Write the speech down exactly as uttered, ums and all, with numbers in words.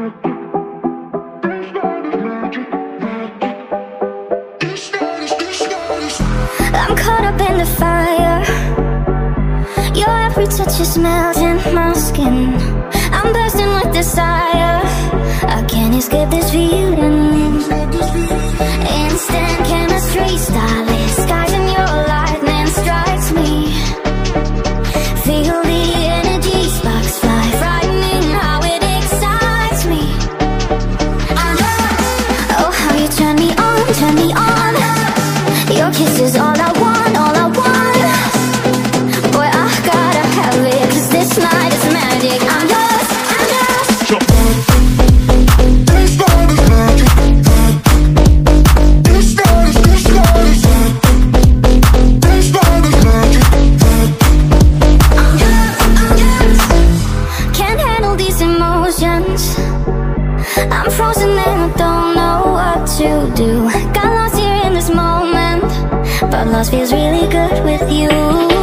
I'm caught up in the fire. Your every touch is melting my skin. I'm bursting with desire. I can't escape this feeling. Instant chemistry, starlit skies and your lightning strikes me. Feel the energy, sparks fly, frightening how it excites me. Oh, how you turn me on, turn me on. Your kiss is all I want, all I want. Boy, I gotta have it, 'cause this night is magic. I'm yours, I'm yours. This night is magic. This night is, this night is. This night is magic. I'm yours, I'm yours. Can't handle these emotions. I'm frozen and I don't know what to do. Got lost here in this moment, but lost feels really good with you.